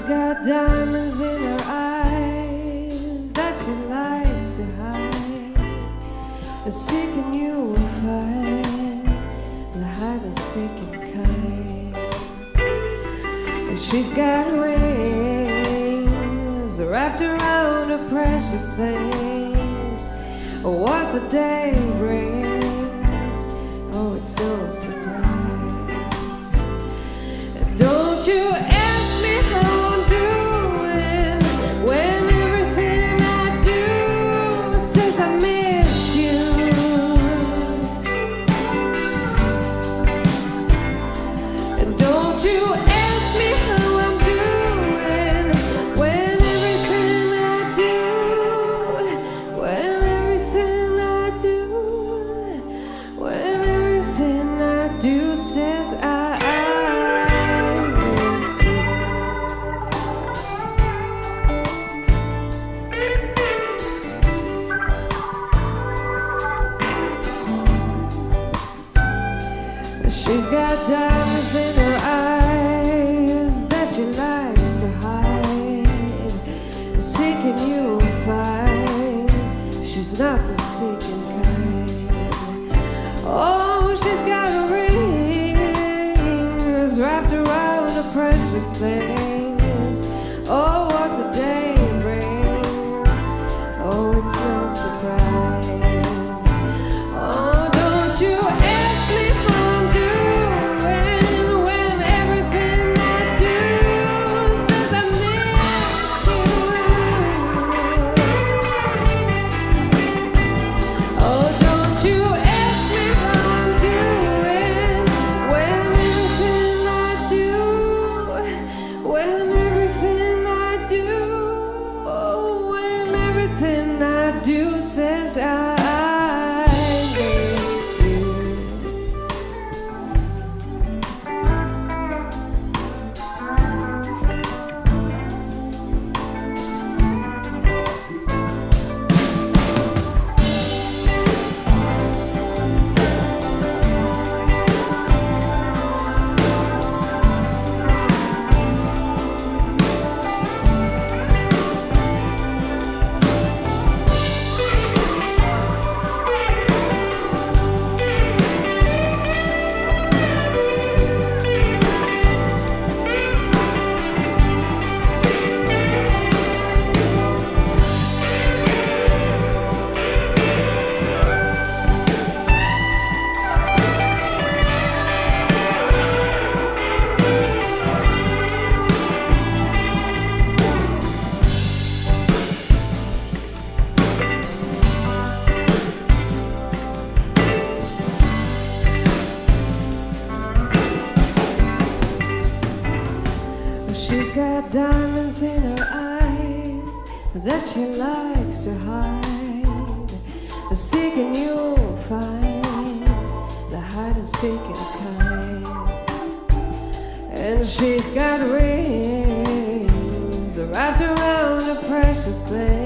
got diamonds in her eyes that she likes to hide. Seeking you will find the hide and seeking kind. And she's got rings wrapped around her precious things. What the day brings, oh, it's no surprise. Don't you ask me how I'm doing when everything I do says I miss you. And don't you ask me how I'm doing when everything I do, when everything I do, when everything I do says I miss you. She's got diamonds in her eyes that she likes to hide. Seeking you'll find she's not the seeking kind. Oh, she's got rings wrapped around her precious things. Oh, what the day brings, oh, it's no surprise. Oh, don't you ask me how I'm doing when everything I do says I miss you. Oh, don't you ask me how I'm doing when everything I do, when everything I do, oh, when everything I do says I miss you. She's got diamonds in her eyes that she likes to hide. Seeking you'll find the hide and seeking kind. And she's got rings wrapped around her precious things.